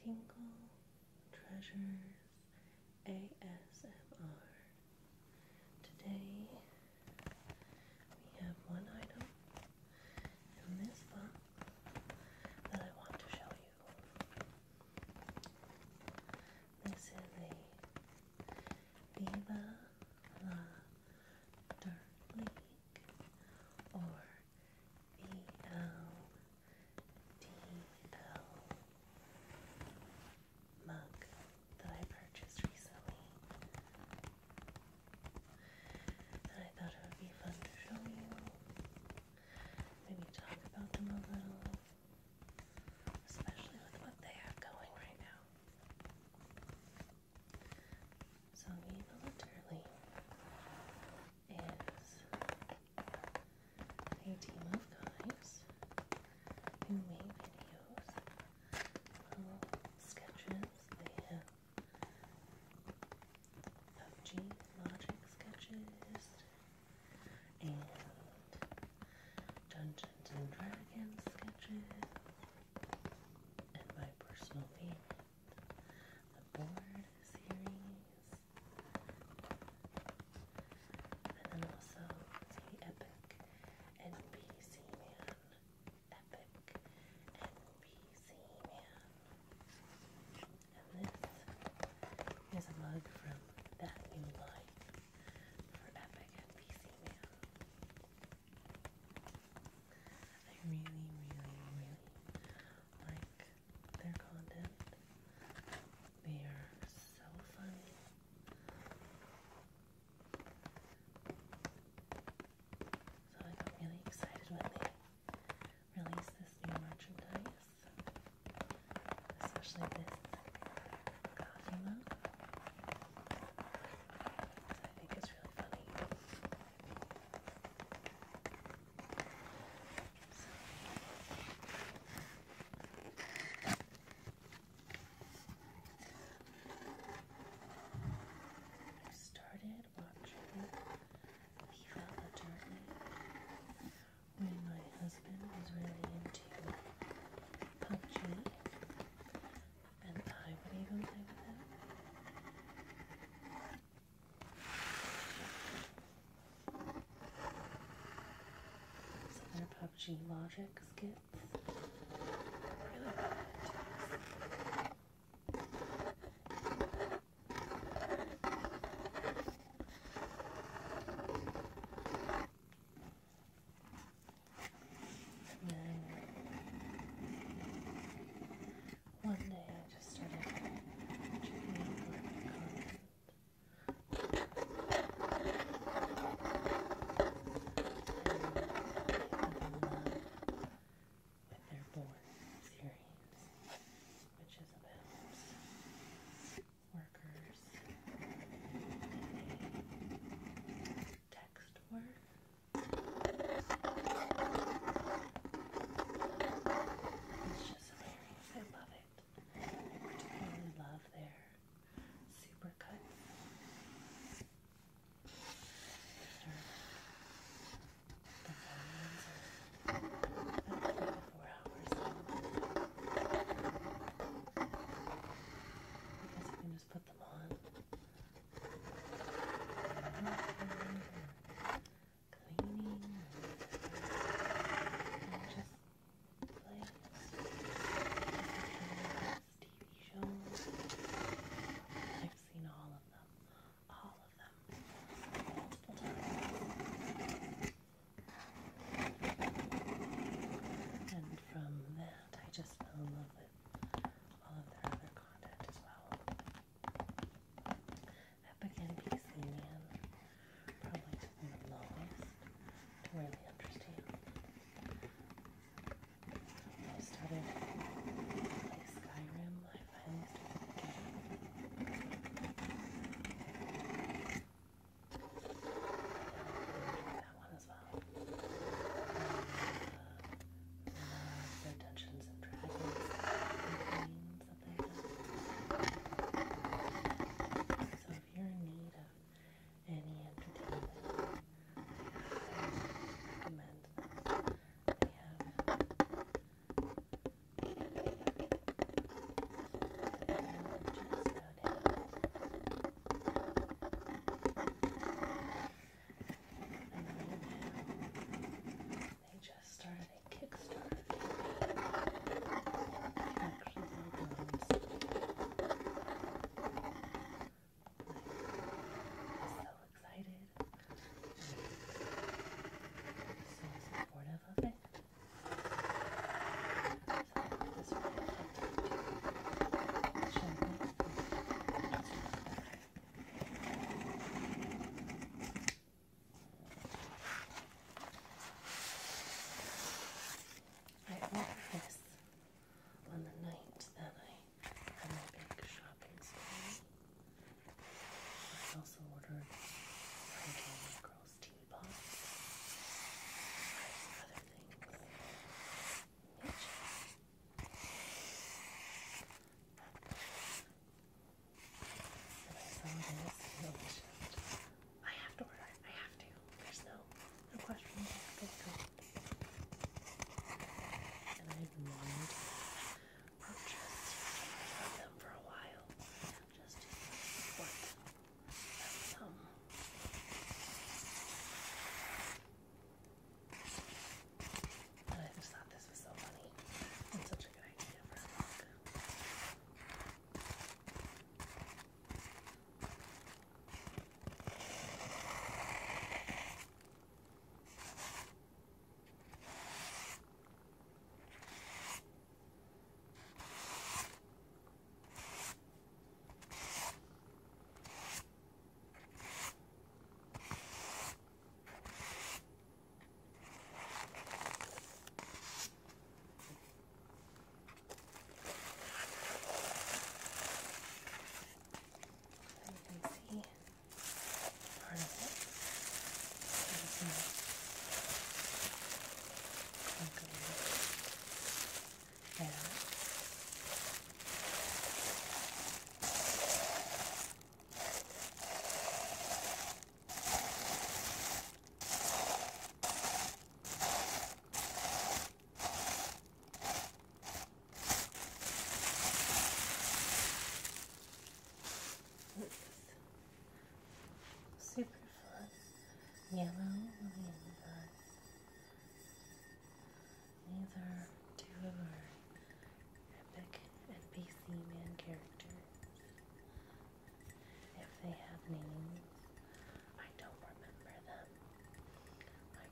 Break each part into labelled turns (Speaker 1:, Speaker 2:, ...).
Speaker 1: Tinkle Treasures ASMR. Today we have one item in this box that I want to show you. This is a Viva La Dirt League or VLDL mug that I purchased recently, and I thought it would be fun to show you, maybe talk about them a little, especially with what they have going right now. So Viva La Dirt League is a team of guys who make videos, little sketches. They have PUBG logic sketches and Dungeons and Dragons sketches, and my personal favorite, the board series, and then also the Epic NPC Man. Epic NPC Man. And this is a mug from That New Life for Epic NPC Man. I really like their content. They are so funny. So I got really excited when they released this new merchandise, especially this coffee mug, because I think it's really funny. I started watching Viva La Dirt League when my husband was really into PUBG, and I would even play with him. So their PUBG logic skits really brought it to us. And then one day I just started checking out more of their content. And I love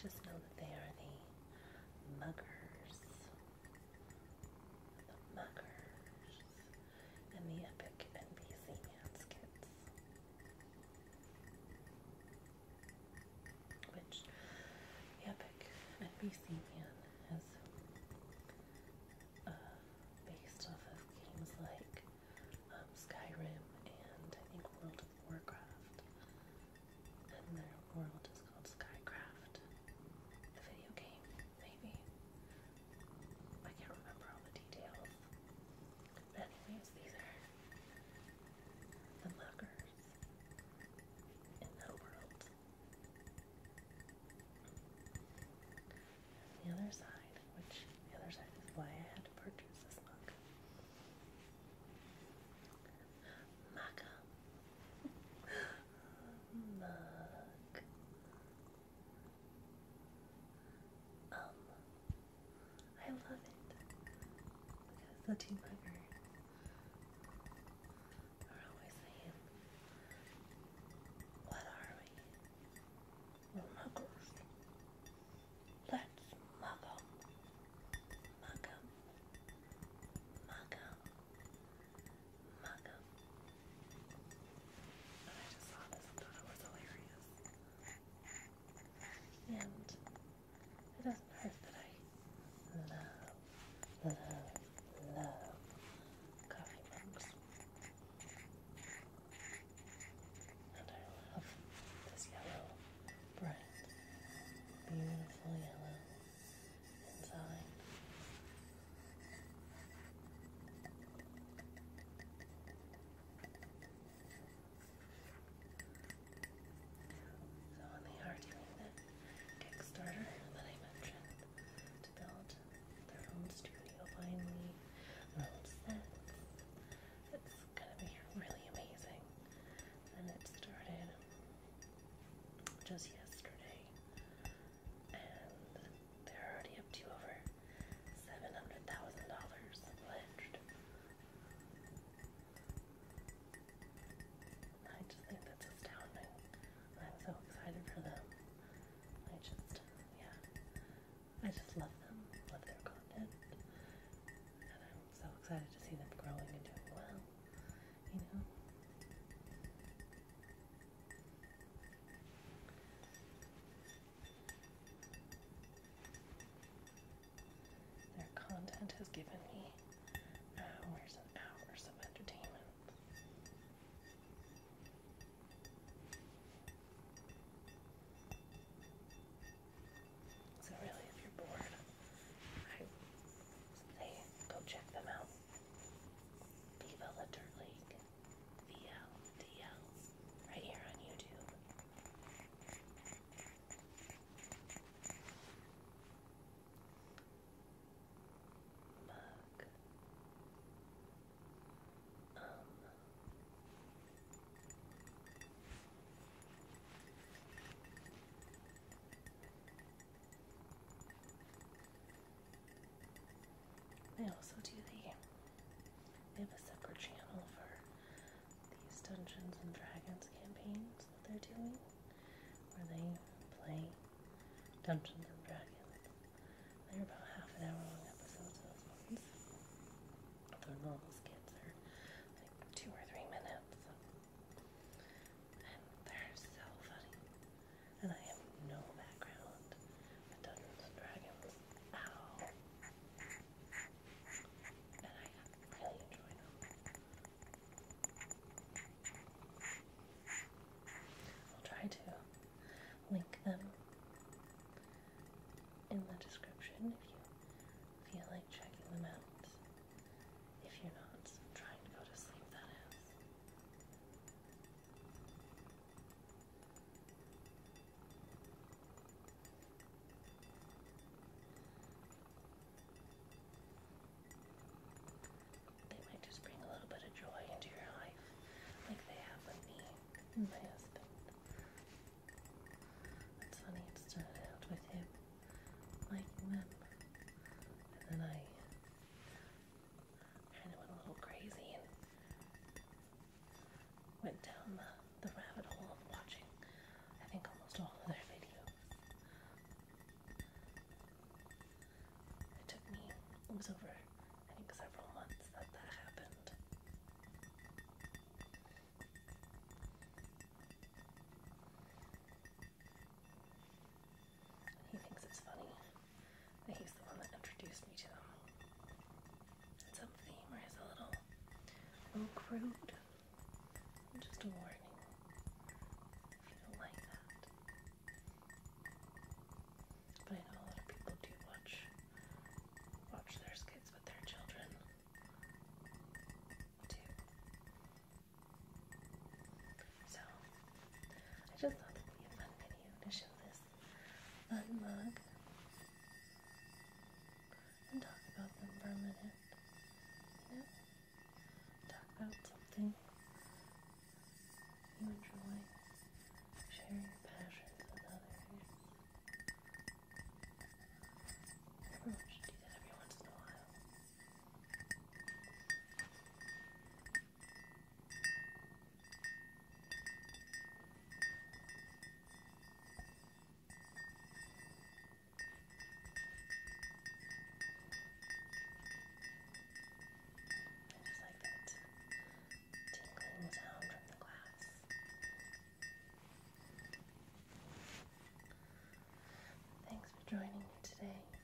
Speaker 1: Just know that they are the muggers. The muggers. And the epic NBC Man skits. Which the epic NBC Man is based off of games like Skyrim and I think World of Warcraft. And their world is called Skycraft. The video game, maybe. I can't remember all the details. But anyways, these are the muggers in that world. And the other side, which the other side is why I had to purchase this mug. Mugga. Mug. I love it because the two muggers are always saying, "What are we? We're muggers. Let's mug 'em. Mug 'em. Mug 'em. Mug 'em." And I just saw this and thought it was hilarious. And it doesn't hurt that I love coffee mugs. And I love this yellow, bright, beautiful yellow inside. So when they are doing the Kickstarter that I mentioned to build their own studio finally, their own sets, it's gonna be really amazing. And it started just yesterday, and they're already up to over $700,000 pledged. I just think that's astounding. I'm so excited for them. I just love them, love their content, and I'm so excited to see them growing and doing well, you know? Their content has given me hours and hours of entertainment. So really, if you're bored, I say go check them out. Viva La Dirt League, VLDL, right here on YouTube. Mug. They also do they have a separate channel for these Dungeons and Dragons campaigns that they're doing, where they play Dungeons and Dragons. They're about half an hour long episodes, those ones. Their normal skits are like 2 or 3 minutes. And they're so funny. And I have no background with Dungeons and Dragons at all. And I really enjoy them. I'll try to link them in the description if you feel like checking them out. If you're not trying to go to sleep, that is. They might just bring a little bit of joy into your life, like they have with me and my husband. It's funny, it started out with him liking them was over, I think, several months that happened. He thinks it's funny that he's the one that introduced me to them. And some theme is a little crude. Just a warning if you don't like that. But I know a lot of people do watch their skits with their children too. So I just thought it would be a fun video to show this fun mug and talk about them for a minute. You know? Talk about something you enjoy, share your passions with others. Everyone should do that every once in a while. I just like that tinkling sound from the glass. Thanks for joining me today.